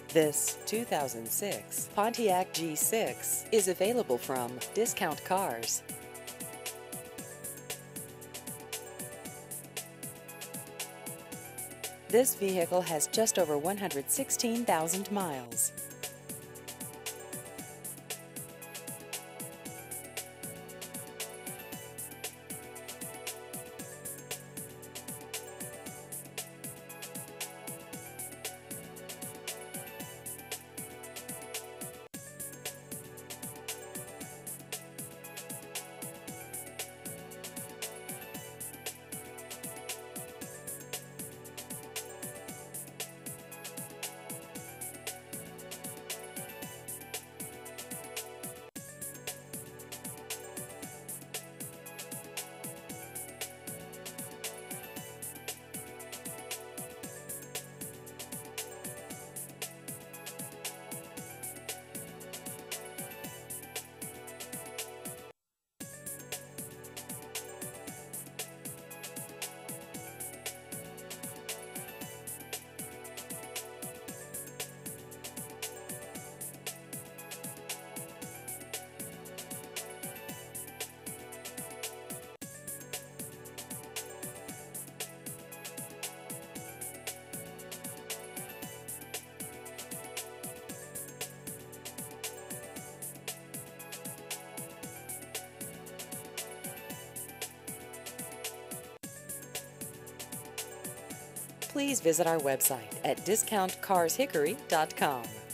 This 2006 Pontiac G6 is available from Discount Cars. This vehicle has just over 116,000 miles. Please visit our website at discountcarshickory.com.